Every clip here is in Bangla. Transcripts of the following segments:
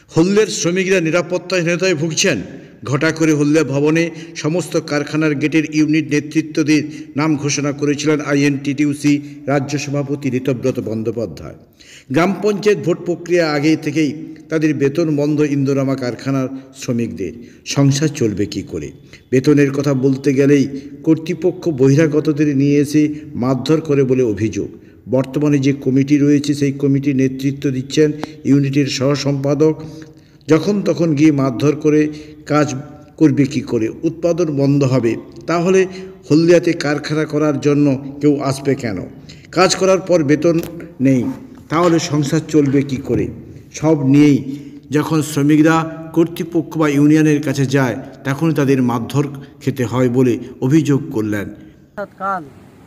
হলদিয়ার শ্রমিকরা নিরাপত্তাহীনতায় ভুগছেন। ঘটা করে হলদিয়া ভবনে সমস্ত কারখানার গেটের ইউনিট নেতৃত্বদের নাম ঘোষণা করেছিলেন আইএনটিটিউসি রাজ্য সভাপতি ঋতব্রত বন্দ্যোপাধ্যায়। গ্রাম পঞ্চায়েত ভোট প্রক্রিয়া আগে থেকেই তাদের বেতন বন্ধ ইন্দোরামা কারখানার শ্রমিকদের। সংসার চলবে কি করে? বেতনের কথা বলতে গেলেই কর্তৃপক্ষ বহিরাগতদের নিয়ে এসে মারধর করে বলে অভিযোগ। বর্তমানে যে কমিটি রয়েছে সেই কমিটির নেতৃত্ব দিচ্ছেন ইউনিটের সহ সম্পাদক। যখন তখন গিয়ে মারধর করে কাজ করবে কি করে? উৎপাদন বন্ধ হবে, তাহলে হলদিয়াতে কারখানা করার জন্য কেউ আসবে কেন? কাজ করার পর বেতন নেই, তাহলে সংসার চলবে কি করে? সব নিয়েই যখন শ্রমিকরা কর্তৃপক্ষ বা ইউনিয়নের কাছে যায় তখনই তাদের মারধর খেতে হয় বলে অভিযোগ করলেন। কাল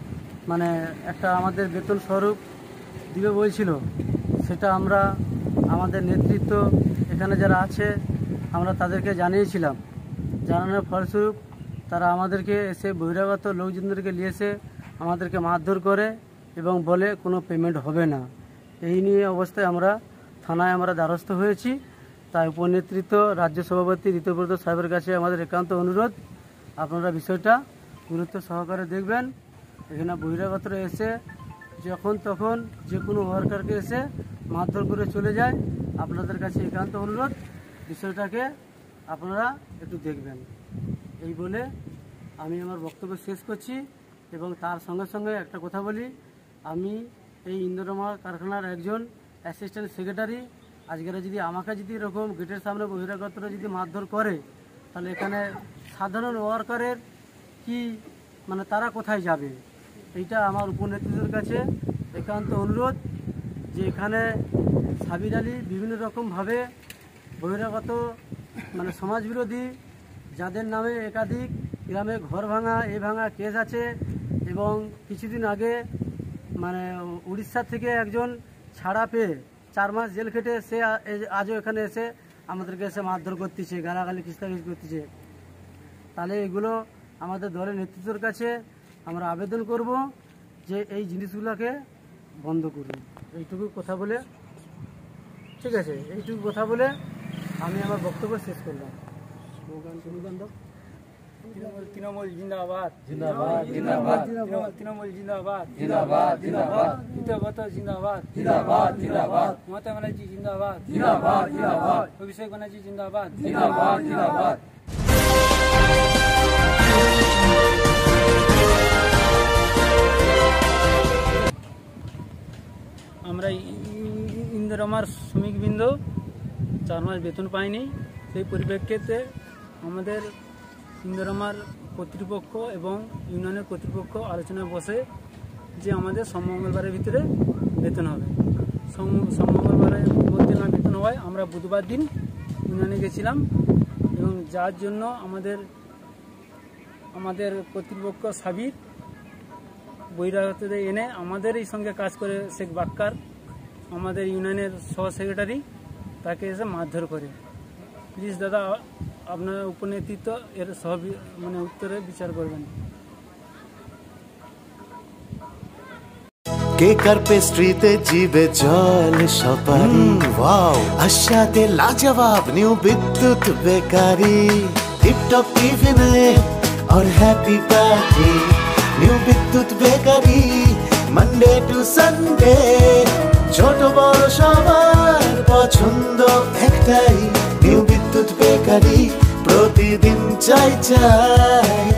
মানে একটা আমাদের বেতন স্বরূপ দিবে বলছিল, সেটা আমরা আমাদের নেতৃত্ব এখানে যারা আছে আমরা তাদেরকে জানিয়েছিলাম। জানানোর ফলস্বরূপ তারা আমাদেরকে এসে বহিরাগত লোকজনদেরকে নিয়ে এসে আমাদেরকে মারধর করে এবং বলে কোনো পেমেন্ট হবে না। এই নিয়ে অবস্থায় আমরা থানায় দ্বারস্থ হয়েছি। তাই উপনেতৃত্ব রাজ্য সভাপতি ঋতব্রত সাহেবের কাছে আমাদের একান্ত অনুরোধ, আপনারা বিষয়টা গুরুত্ব সহকারে দেখবেন। এখানে বহিরাগতরা এসে যখন তখন যে কোনো ওয়ার্কারকে এসে মারধর করে চলে যায়। আপনাদের কাছে একান্ত অনুরোধ, বিষয়টাকে আপনারা একটু দেখবেন। এই বলে আমি আমার বক্তব্য শেষ করছি। এবং তার সঙ্গে সঙ্গে একটা কথা বলি, আমি এই ইন্দোরামা কারখানার একজন অ্যাসিস্ট্যান্ট সেক্রেটারি। আজকের যদি আমাকে যদি এরকম গেটের সামনে বহিরাগতরা যদি মারধর করে, তাহলে এখানে সাধারণ ওয়ার্কারের কি মানে তারা কোথায় যাবে? এইটা আমার উপনেতৃত্বের কাছে একান্ত অনুরোধ যে এখানে সাবির আলী বিভিন্ন রকমভাবে বহিরাগত মানে সমাজবিরোধী, যাদের নামে একাধিক গ্রামে ঘর ভাঙা ভাঙা কেস আছে। এবং কিছুদিন আগে মানে উড়িষ্যা থেকে একজন ছাড়া পেয়ে 4 মাস জেল খেটে সে আজও এখানে এসে আমাদেরকে এসে মারধর করতেছে, গালাগালি কিস্তাকিস করতেছে। তাহলে এগুলো আমাদের দলের নেতৃত্বের কাছে আমরা আবেদন করব যে এই জিনিসগুলোকে বন্ধ করুন। এইটুকু কথা বলে, ঠিক আছে, এইটুকু কথা বলে আমি আমার বক্তব্য শেষ করলাম। তৃণমূল জিন্দাবাদ, জিন্দাবাদ, জিন্দাবাদ, তৃণমূল জিন্দাবাদ, জিন্দাবাদ, জিন্দাবাদ, ঋতব্রত জিন্দাবাদ, জিন্দাবাদ, জিন্দাবাদ, মমতা ব্যানার্জি জিন্দাবাদ, জিন্দাবাদ, জিন্দাবাদ, অভিষেক ব্যানার্জি জিন্দাবাদ, জিন্দাবাদ, জিন্দাবাদ। আমরা ইন্দোরামার শ্রমিকবৃন্দ 4 মাস বেতন পাইনি। সেই পরিপ্রেক্ষিতে আমাদের ইন্দোরামার কর্তৃপক্ষ এবং ইউনিয়নের কর্তৃপক্ষ আলোচনায় বসে যে আমাদের মঙ্গলবারের ভিতরে বেতন হবে। মঙ্গলবারের মধ্যে না বেতন হয়, আমরা বুধবার দিন ইউনিয়নে গেছিলাম এবং যার জন্য আমাদের কর্তৃপক্ষ সাবির বহিরাগতদের এনে আমাদের এই সঙ্গে কাজ করে শেখ বাক্কার, আমাদের ইউনিয়নের সহ সেক্রেটারি, তাকে এসে মারধর করে। প্লিজ দাদা, আপনার উপনেতৃত্ব এর মানে উত্তরে বিচার করবেন। কেকার পেস্ট্রিতে জিবে জল সপারি, ওয়াও আশাতে লাজবাব নিউ বিদ্যুৎ বেকারি, টিপটপ টিফিনে और happy party, new Bidyut bakery, Monday to Sunday, ছোট বড় সবার পছন্দ একটাই, নিউ বিদ্যুৎ বেকারি, প্রতিদিন চাই চাই।